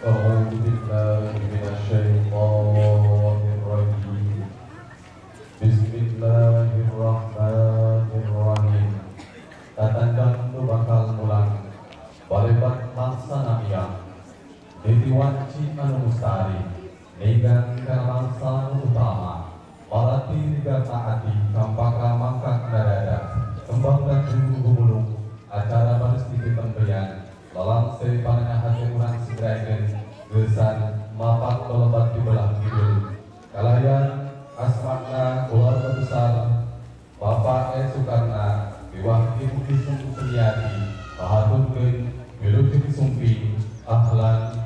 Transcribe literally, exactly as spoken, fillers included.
أعوذ بالله من الشيطان الرجيم. بسم الله الرحمن الرحيم. Tatandang tu bakal mulang balebat laksana iya ditiwanci anu mustari negan kana bangsa anu utama malati niga taati kampaka mangkak nadada kembang dan gumulung acara baris dipitembeyan lalang se pananya hati urang sidragen gesan mapak kelebat di belah kidul kalayan asmakna keluarga besar Bapak E. Soekarna Iwah Ibu Kisung Seniati Pahatun Gen Wilu Kisumpi Ahlan